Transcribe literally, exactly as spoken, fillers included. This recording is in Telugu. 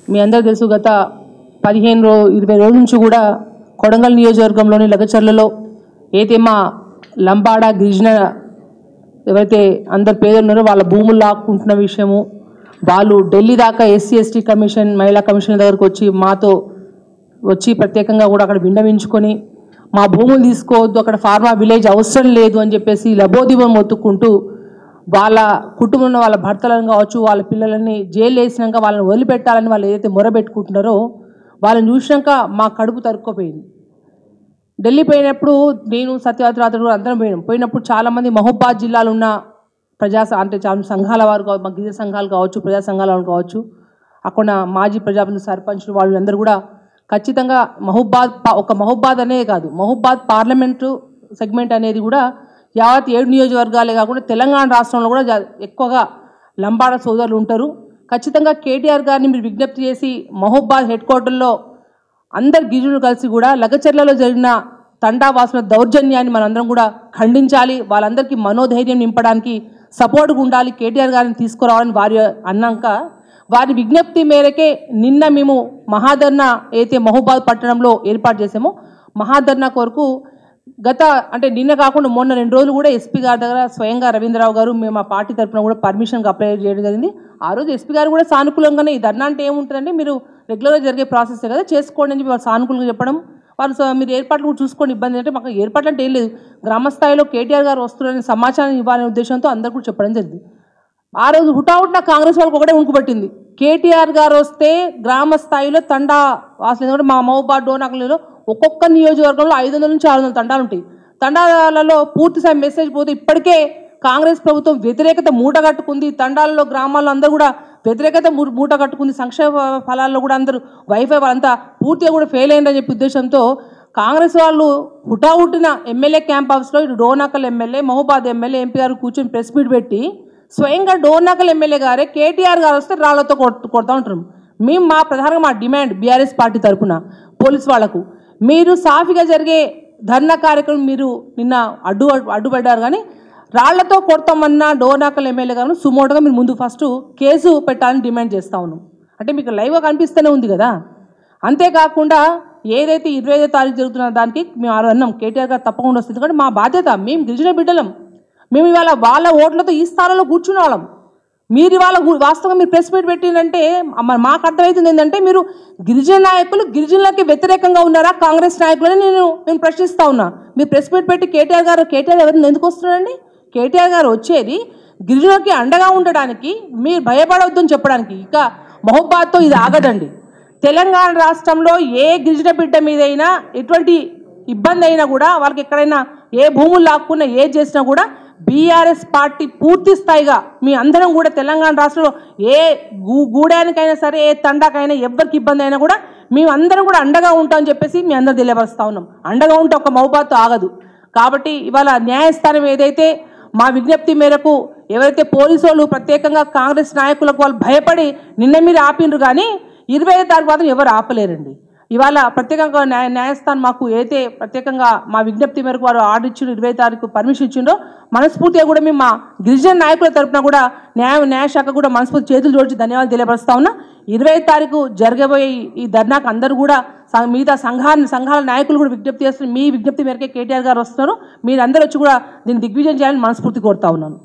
మీ అందరూ తెలుసు గత పదిహేను రో ఇరవై రోజుల నుంచి కూడా కొడంగల్ నియోజకవర్గంలోని లగచర్లలో అయితే మా లంబాడ గిరిజన ఎవరైతే అందరు పేదలు ఉన్నారో వాళ్ళ భూములు లాక్కుంటున్న విషయము, వాళ్ళు ఢిల్లీ దాకా ఎస్సీ ఎస్టీ కమిషన్ మహిళా కమిషన్ దగ్గరకు వచ్చి మాతో వచ్చి ప్రత్యేకంగా కూడా అక్కడ విన్నవించుకొని మా భూములు తీసుకోవద్దు, అక్కడ ఫార్మా విలేజ్ అవసరం లేదు అని చెప్పేసి లబోదిబం మొత్తుకుంటూ వాళ్ళ కుటుంబంలో వాళ్ళ భర్తలను కావచ్చు వాళ్ళ పిల్లలని జైలు వేసినాక వాళ్ళని వదిలిపెట్టాలని వాళ్ళు ఏదైతే మొరబెట్టుకుంటున్నారో వాళ్ళని చూసినాక మా కడుపు తరుక్కుపోయింది. ఢిల్లీ పోయినప్పుడు నేను సత్యవతిరాతుడు అందరం పోయినాం. పోయినప్పుడు చాలామంది మహబూబాద్ జిల్లాలో ఉన్న ప్రజా అంటే చాలా సంఘాల వారు కావచ్చు, గిరిజన సంఘాలు కావచ్చు, ప్రజా సంఘాల వారు కావచ్చు, అక్కడ మాజీ ప్రజాప్రతినిధులు సర్పంచులు వాళ్ళందరూ కూడా ఖచ్చితంగా మహబూబాద్ ఒక మహబూబాద్ అనేది కాదు, మహబూబాద్ పార్లమెంటు సెగ్మెంట్ అనేది కూడా యావత్ ఏడు నియోజకవర్గాలే కాకుండా తెలంగాణ రాష్ట్రంలో కూడా ఎక్కువగా లంబాడ సోదరులు ఉంటారు. ఖచ్చితంగా కేటీఆర్ గారిని మీరు విజ్ఞప్తి చేసి మహబూబాద్ హెడ్ క్వార్టర్లో అందరు గిరిజనులు కలిసి కూడా లగచర్లలో జరిగిన తండావాసుల దౌర్జన్యాన్ని మనందరం కూడా ఖండించాలి. వాళ్ళందరికీ మనోధైర్యం నింపడానికి సపోర్ట్గా ఉండాలి, కేటీఆర్ గారిని తీసుకురావాలని వారి అన్నాక వారి విజ్ఞప్తి మేరకే నిన్న మేము మహాధర్నా అయితే మహబూబాద్ పట్టణంలో ఏర్పాటు చేసామో మహాధర్నా కొరకు గత అంటే నిన్న కాకుండా మొన్న రెండు రోజులు కూడా ఎస్పీ గారి దగ్గర స్వయంగా రవీంద్రరావు గారు మేము మా పార్టీ తరఫున కూడా పర్మిషన్కి అప్లై చేయడం జరిగింది. ఆ రోజు ఎస్పీ గారు కూడా సానుకూలంగానే ఈ ధర్నా అంటే ఏముంటుందంటే మీరు రెగ్యులర్గా జరిగే ప్రాసెస్ కదా చేసుకోండి అని చెప్పి వాళ్ళు సానుకూలంగా చెప్పడం, వాళ్ళు మీరు ఏర్పాట్లు కూడా చూసుకోండి ఇబ్బంది అంటే మాకు ఏర్పాట్లు అంటే ఏం లేదు, గ్రామస్థాయిలో కేటీఆర్ గారు వస్తున్నారని సమాచారం ఇవ్వాలనే ఉద్దేశంతో అందరూ కూడా చెప్పడం జరిగింది. ఆ రోజు హుటాహుటిన కాంగ్రెస్ వాళ్ళకి ఒకటే ఉణుకుపట్టింది, కేటీఆర్ గారు వస్తే గ్రామ స్థాయిలో తండా వాసులు మా మహబూబాద్ డోనాకలలో ఒక్కొక్క నియోజకవర్గంలో ఐదు వందల నుంచి ఆరు వందల తండాలు ఉంటాయి. తండాలలో పూర్తి స్థాయి మెసేజ్ పోతే ఇప్పటికే కాంగ్రెస్ ప్రభుత్వం వ్యతిరేకత మూట కట్టుకుంది, తండాలలో గ్రామాల్లో అందరూ కూడా వ్యతిరేకత మూట కట్టుకుంది, సంక్షేమ ఫలాల్లో కూడా అందరూ వైఫై వాళ్ళంతా పూర్తిగా కూడా ఫెయిల్ అయిందని చెప్పే ఉద్దేశంతో కాంగ్రెస్ వాళ్ళు హుటాహుటిన ఎమ్మెల్యే క్యాంప్ హౌస్లో ఇటు Dornakal MLA Mahabubabad MLA MP గారు కూర్చొని ప్రెస్ మీట్ పెట్టి స్వయంగా డోర్నాకల్ ఎమ్మెల్యే గారే కేటీఆర్ గారు వస్తే రాళ్లతో కొట్టు కొడతా ఉంటారు. మేము మా ప్రధానంగా మా డిమాండ్ బీఆర్ఎస్ పార్టీ తరఫున పోలీస్ వాళ్లకు మీరు సాఫీగా జరిగే ధర్నా కార్యక్రమం మీరు నిన్న అడ్డు అడ్డుపడ్డారు, కానీ రాళ్లతో కొడతామన్న డోర్నాకల్ ఎమ్మెల్యే గారు సుమోటోగా మీరు ముందు ఫస్ట్ కేసు పెట్టాలని డిమాండ్ చేస్తా ఉన్నాం. అంటే మీకు లైవ్గా కనిపిస్తూనే ఉంది కదా. అంతేకాకుండా ఏదైతే ఇరవై ఐదో తారీఖు జరుగుతున్న దానికి మేము అన్నాం కేటీఆర్ గారు తప్పకుండా వస్తుంది, కానీ మా బాధ్యత, మేము గిరిజన బిడ్డలం, మేము ఇవాళ వాళ్ళ ఓట్లతో ఈ స్థానంలో కూర్చునే వాళ్ళం. మీరు ఇవాళ వాస్తవంగా మీరు ప్రెస్ మీట్ పెట్టిందంటే మాకు అర్థమవుతుంది ఏంటంటే మీరు గిరిజన నాయకులు గిరిజనులకి వ్యతిరేకంగా ఉన్నారా కాంగ్రెస్ నాయకులని నేను నేను ప్రశ్నిస్తా ఉన్నా. మీరు ప్రెస్ మీట్ పెట్టి కేటీఆర్ గారు కేటీఆర్ ఎవరిని ఎందుకు వస్తున్నారండి? కేటీఆర్ గారు వచ్చేది గిరిజనులకి అండగా ఉండడానికి, మీరు భయపడవద్దని చెప్పడానికి. ఇక మహబూబాద్తో ఇది ఆగదండి. తెలంగాణ రాష్ట్రంలో ఏ గిరిజన బిడ్డ మీదైనా ఎటువంటి ఇబ్బంది అయినా కూడా వాళ్ళకి ఎక్కడైనా ఏ భూములు లాక్కున్నా ఏది చేసినా కూడా బీఆర్ఎస్ పార్టీ పూర్తి స్థాయిగా మీ అందరం కూడా తెలంగాణ రాష్ట్రంలో ఏ గూ గూడానికైనా సరే ఏ తండాకైనా ఎవరికి ఇబ్బంది అయినా కూడా మేము అందరం కూడా అండగా ఉంటామని చెప్పేసి మీ అందరూ తెలియపరుస్తూ ఉన్నాం. అండగా ఉంటే ఒక మహబూబాద్తో ఆగదు. కాబట్టి ఇవాళ న్యాయస్థానం ఏదైతే మా విజ్ఞప్తి మేరకు ఎవరైతే పోలీసు వాళ్ళు ప్రత్యేకంగా కాంగ్రెస్ నాయకులకు వాళ్ళు భయపడి నిన్న మీరు ఆపిండ్రు, కానీ ఇరవై ఐదు తారీఖు మాత్రం ఎవరు ఆపలేరండి. ఇవాళ ప్రత్యేకంగా న్యాయ న్యాయస్థానం మాకు అయితే ప్రత్యేకంగా మా విజ్ఞప్తి మేరకు వారు ఆర్డర్ ఇచ్చిండ్రు, ఇరవై తారీఖు పర్మిషన్ ఇచ్చిండ్రో మనస్ఫూర్తిగా కూడా మేము మా గిరిజన నాయకుల తరఫున కూడా న్యాయ న్యాయశాఖ కూడా మనస్ఫూర్తి చేతులు జోడించి ధన్యవాదాలు తెలియపరుస్తా ఉన్నా. ఇరవై తారీఖు జరగబోయే ఈ ధర్నాకు అందరూ కూడా మిగతా సంఘాన్ని సంఘాల నాయకులు కూడా విజ్ఞప్తి చేస్తున్నారు. మీ విజ్ఞప్తి మేరకే కేటీఆర్ గారు వస్తున్నారు, మీరు అందరూ వచ్చి కూడా దీన్ని దిగ్విజయం చేయాలని మనస్ఫూర్తి కోరుతా ఉన్నాను.